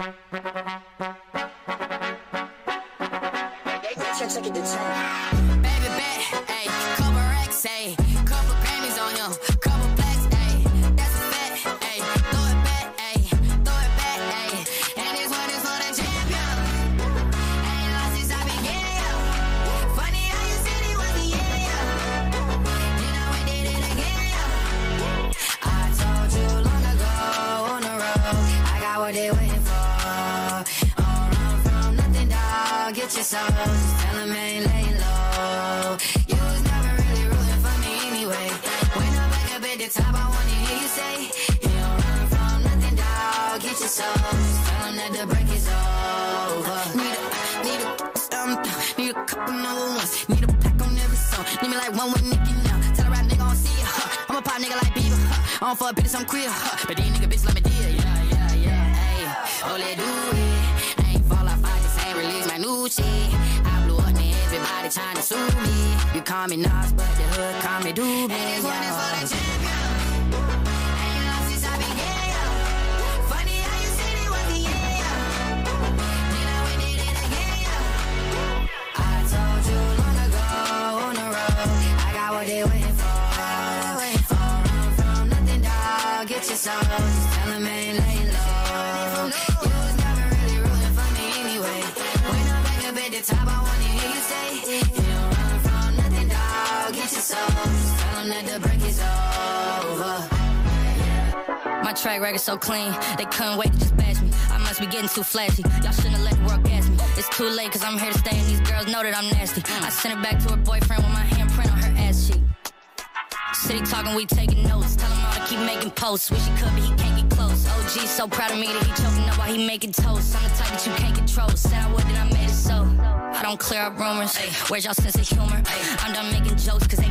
Check it to 10. Baby bet, ayy, couple racks, ayy, couple Grammys on him, couple blacks, ayy, that's a fact, ayy, throw it back, ayy, and this one is for the champion. Ain't lost since I began, yo. Funny how you said it was the yeah. Then I went did it again, yo. I told you long ago on the road, I got what they waiting for. Don't run from nothing, dog. Get your soul. Just tell them I ain't laying low. You was never really rooting for me anyway. When I'm back up at the top, I wanna hear you say, you don't run from nothing, dog. Get your soul. Just tell them that the break is over. Need a couple number ones. Need a pack on every song. Need me like one with Nicki now. Tell a rap nigga I don't see ya. I'm a pop nigga like Bieber. I don't fuck bitches, I'm queer. But these nigga bitches let me deal. Yeah. Ayy, oh, let's do it. I ain't fall off, I just ain't release my new shit. I blew up and everybody trying to sue me. You call me Nas, but the hood call me Doobie. And this one is for the champion. Ain't lost since I began, yo. Funny how you said it was the yeah. Then I went did it again, yo. I told you long ago on the road, I got what they waiting for. Don't run from nothing, dog. Get your soul. Just tell them I ain't laying low. You was never really rooting for me anyway. When I'm back up at the top, I wanna hear you say, you don't run from nothing, dog. Get your soul. Just tell them that the break is over. My track record so clean, they couldn't wait to just bash me. I must be getting too flashy. Y'all shouldn't have let the world gas me. It's too late, cause I'm here to stay, and these girls know that I'm nasty. I sent it back to her boyfriend with my handprint on her ass cheek. City talking, we taking notes. Tell him all to keep making posts. Wish he could, but he can't get close. OG so proud of me that he choking up while he making toast. I'm the type that you can't control. Said I would, then I made it so. I don't clear up rumors. Where's y'all sense of humor? I'm done making jokes, cause they